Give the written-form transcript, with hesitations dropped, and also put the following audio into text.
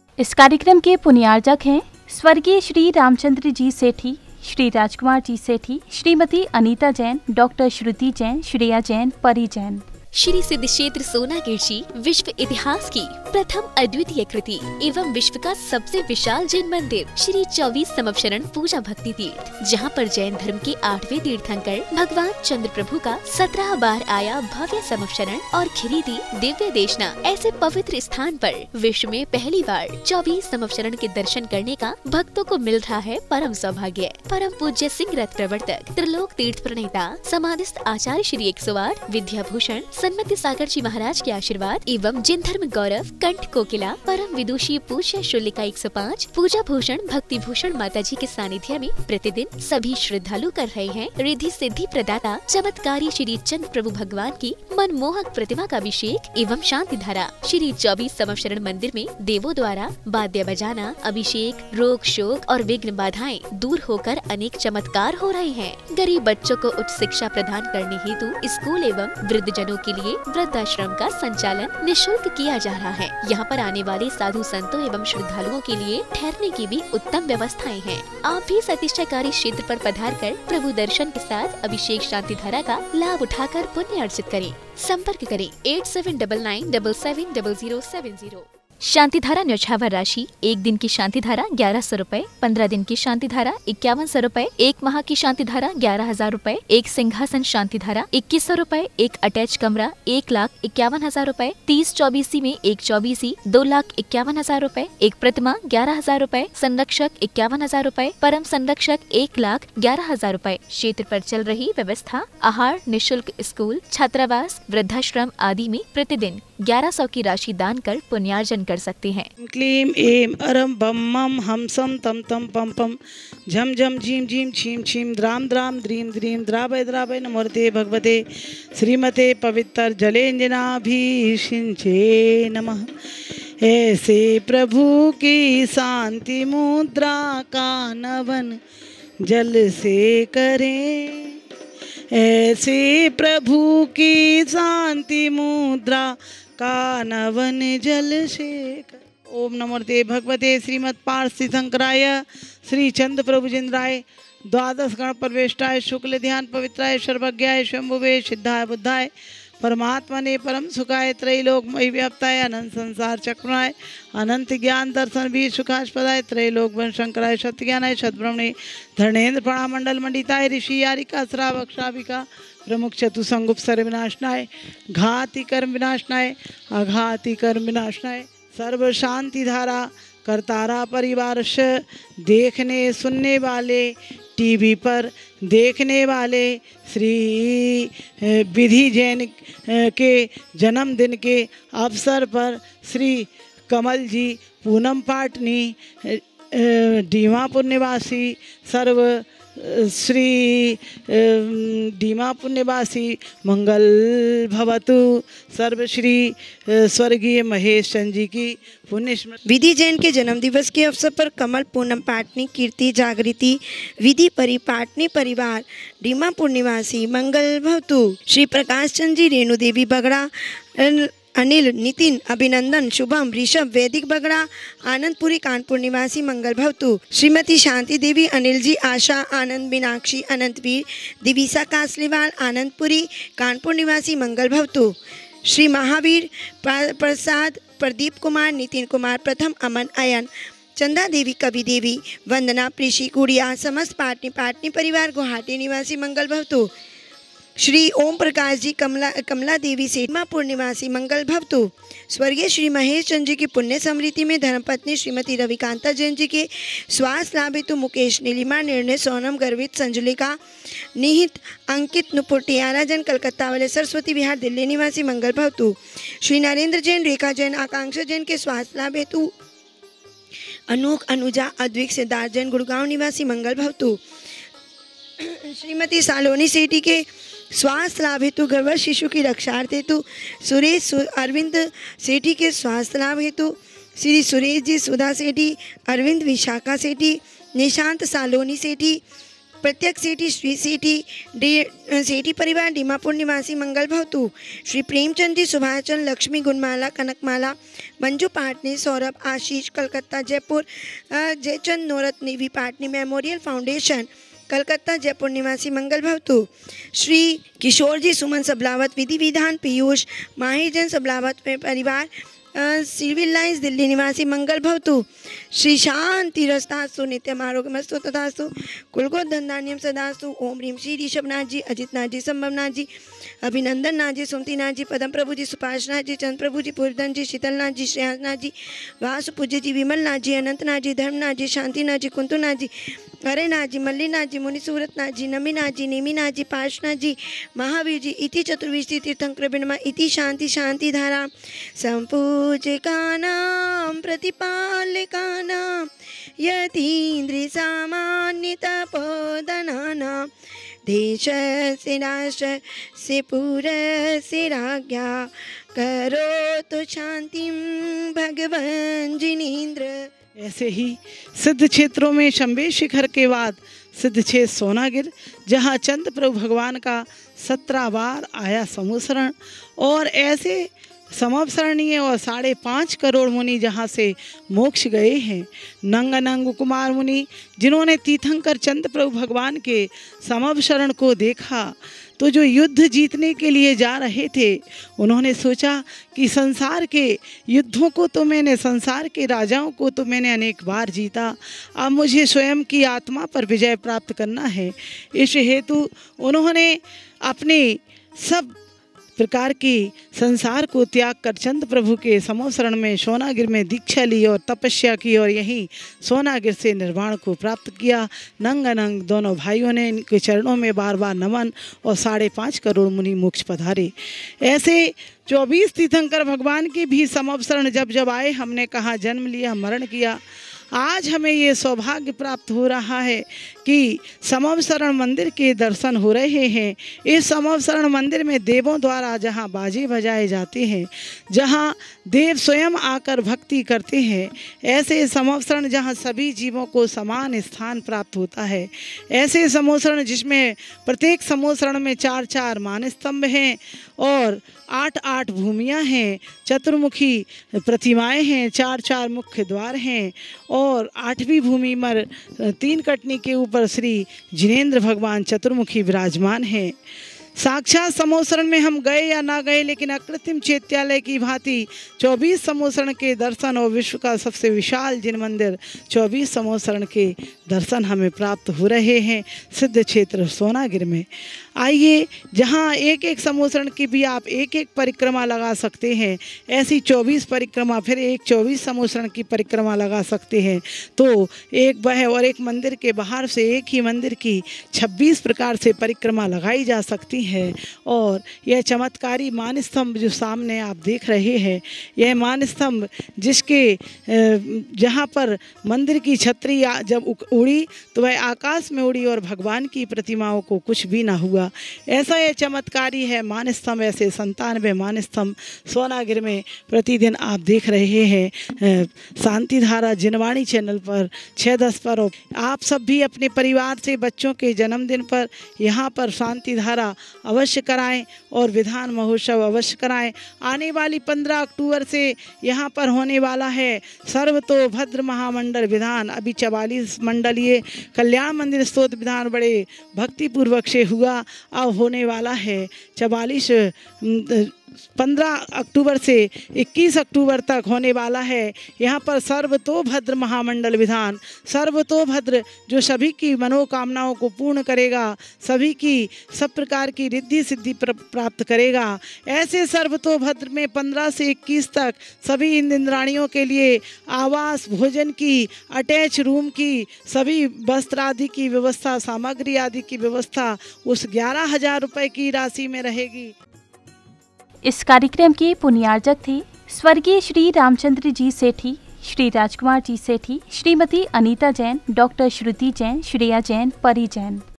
इस कार्यक्रम के पुण्यार्जक हैं स्वर्गीय श्री रामचंद्र जी सेठी, श्री राजकुमार जी सेठी, श्रीमती अनीता जैन, डॉक्टर श्रुति जैन, श्रेया जैन, परी जैन। श्री सिद्ध क्षेत्र सोनागिर जी विश्व इतिहास की प्रथम अद्वितीय कृति एवं विश्व का सबसे विशाल जैन मंदिर श्री 24 समवशरण पूजा भक्ति तीर्थ, जहां पर जैन धर्म के 8वें तीर्थंकर भगवान चंद्र प्रभु का 17 बार आया भव्य समवशरण और खिरीदी दिव्य देशना ऐसे पवित्र स्थान पर विश्व में पहली बार 24 समवशरण के दर्शन करने का भक्तों को मिल रहा है परम सौभाग्य। परम पूज्य सिंह रथ प्रवर्तक त्रिलोक तीर्थ प्रणेता समाधिस्थ आचार्य श्री 108 विद्याभूषण सन्मति सागर जी महाराज के आशीर्वाद एवं जिन धर्म गौरव कंठ कोकिला परम विदुषी पूज्य शुल्लिका 105 पूजा भूषण भक्ति भूषण माता जी के सानिध्य में प्रतिदिन सभी श्रद्धालु कर रहे हैं रिद्धि सिद्धि प्रदाता चमत्कारी श्री चंद्र प्रभु भगवान की मनमोहक प्रतिमा का अभिषेक एवं शांति धारा। श्री 24 समवशरण मंदिर में देवों द्वारा वाद्य बजाना, अभिषेक, रोग शोक और विघ्न बाधाएं दूर होकर अनेक चमत्कार हो रहे हैं। गरीब बच्चों को उच्च शिक्षा प्रदान करने हेतु स्कूल एवं वृद्धजनों के लिए वृद्धाश्रम का संचालन निःशुल्क किया जा रहा है। यहाँ पर आने वाले साधु संतों एवं श्रद्धालुओं के लिए ठहरने की भी उत्तम व्यवस्थाएं हैं। आप भी इस अतिशयकारी क्षेत्र पर पधार कर प्रभु दर्शन के साथ अभिषेक शांति धारा का लाभ उठाकर पुण्य अर्जित करें। संपर्क करें 8799770070। शांति धारा न्यौछावर राशि 1 दिन की शांति धारा 1100 रूपए, 15 दिन की शांति धारा 5100 रूपए, 1 माह की शांति धारा 11,000 रूपए, 1 सिंहासन शांति धारा 2100 रूपए, 1 अटैच कमरा 1,51,000 रूपए, 30 चौबीसी में 1 चौबीसी 2,51,000 रूपए, 1 प्रतिमा 11,000 रूपए, संरक्षक 51,000 रूपए, परम संरक्षक 1,11,000 रूपए। क्षेत्र पर चल रही व्यवस्था आहार निःशुल्क स्कूल, छात्रावास, वृद्धाश्रम आदि में प्रतिदिन 1100 की राशि दान कर पुण्यार्जन कर सकते हैं। क्लीम एम अरम बम मम हमसम तम तम पम पम झम झम झीम झीम छीम छीम द्राम द्राम द्रीम द्रीम द्रावय द्रावय नमोते भगवते श्रीमते पवित्र जलेंजनाभिषिंचे नमः। ऐसे प्रभु की शांति मुद्रा का नवन जल से करें, ऐसे प्रभु की शांति मुद्रा का नवन जल शेखर। ओम नमोते भगवते श्रीमद पार्षि शंकराय श्री चंद्र प्रभुजिंद्राय द्वादश गण प्रवेष्टाय शुक्ल ध्यान पवित्राय सर्वज्ञाय शंभुवे सिद्धाय बुद्धाय परमात्मने परम सुखाय त्रैलोकमयी व्याप्ताय अनंत संसार चक्रणाय अनंत ज्ञान दर्शन भी सुखास्पदाय त्रैलोक वन शंकराय सत्यज्ञानाय सद्ब्रह्मणे धर्णेन्द्र प्रणामंडल मंडिताय ऋषि यारिका श्रावक श्राविका प्रमुख चतुसंगुप सर्व विनाशनाय घाति कर्म विनाशनाय अघाति कर्म विनाशनाय सर्व शांति धारा करतारा परिवार से देखने सुनने वाले टीवी पर देखने वाले श्री विधि जैन के जन्मदिन के अवसर पर श्री कमल जी पूनम पाटनी दीमापुर निवासी सर्व श्री दीमापुर निवासी मंगल भवतु सर्व श्री स्वर्गीय महेश चंद जी की पुण्य स्मृति। विधि जैन के जन्म दिवस के अवसर पर कमल पूनम पाटनी कीर्ति जागृति विधि परिपाटनी परिवार दीमापुर निवासी मंगल भवतु। श्री प्रकाश चंद जी, रेणु देवी बगड़ा, अनिल, नितिन, अभिनंदन, शुभम, ऋषभ, वैदिक बगड़ा, आनंदपुरी कानपुर निवासी मंगल भवतु। श्रीमती शांति देवी, अनिल जी, आशा, आनंद, मीनाक्षी, अनंतवीर, दिविसा कासलीवाल, आनंदपुरी कानपुर निवासी मंगल भवतु। श्री महावीर प्रसाद, प्रदीप कुमार, नितिन कुमार, प्रथम, अमन, अयन, चंदा देवी, कवि देवी, वंदना, प्रीशी, गुड़िया, समस्त पाटनी परिवार गुवाहाटी निवासी मंगल भवतु। श्री ओम प्रकाश जी, कमला देवी से दीमापुर निवासी मंगल भवतु। स्वर्गीय श्री महेश चंद जी की पुण्य स्मृति में धर्मपत्नी श्रीमती रविकांता जैन जी के स्वास्थ्य लाभ हेतु मुकेश, नीलिमा, निर्णय, सोनम, गर्वित, संजुलिका, निहित, अंकित, नुपुर, टियारा जैन कलकत्ता वाले सरस्वती विहार दिल्ली निवासी मंगल भवतु। श्री नरेंद्र जैन, रेखा जैन, आकांक्षा जैन के स्वास्थ्य लाभ हेतु अनूख, अनुजा, अद्विक, सिद्धार्थ जैन गुड़गांव निवासी मंगल भवतु। श्रीमती सालोनी सेठी के स्वास्थ्य लाभ हेतु गर्भवत शिशु की रक्षार्थ हेतु सुरेश अरविंद सेठी के स्वास्थ्य लाभ हेतु श्री सुरेश जी, सुधा सेठी, अरविंद, विशाखा सेठी, निशांत सालोनी सेठी, प्रत्यक्ष सेठी श्री सेठी परिवार दीमापुर निवासी मंगल भवतु। श्री प्रेमचंद जी, सुभाष चंद्र, लक्ष्मी, गुणमाला, कनकमाला, मंजू पाटनी, सौरभ, आशीष, कलकत्ता, जयपुर, जयचंद, नौरत, नेवी पाटनी मेमोरियल फाउंडेशन, कलकत्ता, जयपुर निवासी मंगल भवतु। श्री किशोर जी, सुमन सबलावत, विधि विधान, पीयूष, माहिरजन सबलावत परिवार, सिविल लाइन्स, दिल्ली निवासी मंगल भवतु। श्री शांति रस्तास्तु, नित्यम आरोग्यमस्तु तथास्तु, कुलगो धनधान्यम सदास्तु। ओम ह्रीम श्री ऋषभनाथ जी, अजित नाथ जी, संभवनाथ जी, अभिनंदन नाथ जी, सुमति नाथ जी, पदम प्रभु जी, सुपाश नाथ जी, चंद्र प्रभु जी, पूर्वधन जी, शीतल नाथ जी, श्रेयांश नाथ जी, वासु पूज्य जी, विमल नाथ जी, अनंत नाथ जी, धर्मनाथ जी, शांति नाथ जी, कुंतु नाथ जी, हरे नाथ जी, मल्ली नाथ जी, मुनि सूरत नाथ जी, नमी नाथ जी, नेमी नाथ जी, पार्शनाथ जी, महावीर जी, इति चतुर्विंशति तीर्थंकर बिनमा, इति शांति शांति धारा संपूजकानां प्रतिपालकानां यतीन्द्रिय सामान्य तपोधनानां देशस्य राष्ट्रस्य पुरस्य राज्ञा करोतु शांतिं भगवान जिनेन्द्र। ऐसे ही सिद्ध क्षेत्रों में शंभे शिखर के बाद सिद्ध क्षेत्र सोनागिर, जहाँ चंद्र प्रभु भगवान का 17 बार आया समूसरण, और ऐसे समवसरणीय और 5.5 करोड़ मुनि जहाँ से मोक्ष गए हैं। नंग नंग कुमार मुनि, जिन्होंने तीर्थंकर चंद्र प्रभु भगवान के समवसरण को देखा तो जो युद्ध जीतने के लिए जा रहे थे, उन्होंने सोचा कि संसार के युद्धों को तो मैंने, संसार के राजाओं को तो मैंने अनेक बार जीता, अब मुझे स्वयं की आत्मा पर विजय प्राप्त करना है। इस हेतु उन्होंने अपने सब प्रकार की संसार को त्याग कर चंद्र प्रभु के समवसरण में सोनागिर में दीक्षा ली और तपस्या की, और यहीं सोनागिर से निर्वाण को प्राप्त किया। नंग नंग दोनों भाइयों ने इनके चरणों में बार बार नमन और 5.5 करोड़ मुनि मोक्ष पधारे। ऐसे 24 तीर्थंकर भगवान के भी समवसरण जब जब आए, हमने कहा जन्म लिया, मरण किया। आज हमें ये सौभाग्य प्राप्त हो रहा है कि समवसरण मंदिर के दर्शन हो रहे हैं। इस समवसरण मंदिर में देवों द्वारा जहाँ बाजे बजाए जाते हैं, जहाँ देव स्वयं आकर भक्ति करते हैं, ऐसे समवसरण जहाँ सभी जीवों को समान स्थान प्राप्त होता है, ऐसे समवसरण जिसमें प्रत्येक समवसरण में 4-4 मानस्तंभ हैं और 8-8 भूमियाँ हैं, चतुर्मुखी प्रतिमाएं हैं, 4-4 मुख्य द्वार हैं, और 8वीं भूमि पर 3 कटनी के ऊपर श्री जिनेन्द्र भगवान चतुर्मुखी विराजमान हैं। साक्षात समवसरण में हम गए या ना गए, लेकिन अकृत्रिम चैत्यालय की भांति 24 समवसरण के दर्शन और विश्व का सबसे विशाल जिन मंदिर 24 समवसरण के दर्शन हमें प्राप्त हो रहे हैं सिद्ध क्षेत्र सोनागिर में। आइए, जहाँ एक एक समवसरण की भी आप एक एक परिक्रमा लगा सकते हैं, ऐसी 24 परिक्रमा, फिर एक 24 समवसरण की परिक्रमा लगा सकते हैं, तो एक वह और एक मंदिर के बाहर से एक ही मंदिर की 26 प्रकार से परिक्रमा लगाई जा सकती है। और यह चमत्कारी मान स्तंभ जो सामने आप देख रहे हैं, यह मान स्तंभ जिसके जहाँ पर मंदिर की छतरी जब उड़ी तो वह आकाश में उड़ी और भगवान की प्रतिमाओं को कुछ भी ना हुआ। ऐसा यह चमत्कारी है मान स्तंभ। ऐसे 97 मान स्तंभ सोनागिर में प्रतिदिन आप देख रहे हैं शांति धारा जिनवाणी चैनल पर 6-10 पर। आप सब भी अपने परिवार से बच्चों के जन्मदिन पर यहाँ पर शांति धारा अवश्य कराएं और विधान महोत्सव अवश्य कराएं। आने वाली 15 अक्टूबर से यहाँ पर होने वाला है सर्वतोभद्र महामंडल विधान। अभी 44 मंडलीय कल्याण मंदिर स्तोत्र विधान बड़े भक्तिपूर्वक से हुआ, अब होने वाला है 15 अक्टूबर से 21 अक्टूबर तक होने वाला है यहाँ पर सर्वतोभद्र महामंडल विधान। सर्वतोभद्र जो सभी की मनोकामनाओं को पूर्ण करेगा, सभी की सब प्रकार की रिद्धि सिद्धि प्राप्त करेगा। ऐसे सर्वतोभद्र में 15 से 21 तक सभी इंद्राणियों के लिए आवास, भोजन की, अटैच रूम की, सभी वस्त्र आदि की व्यवस्था, सामग्री आदि की व्यवस्था उस 11,000 रुपये की राशि में रहेगी। इस कार्यक्रम के पुण्यार्जक थे स्वर्गीय श्री रामचंद्र जी सेठी, श्री राजकुमार जी सेठी, श्रीमती अनीता जैन, डॉक्टर श्रुति जैन, श्रेया जैन, परी जैन।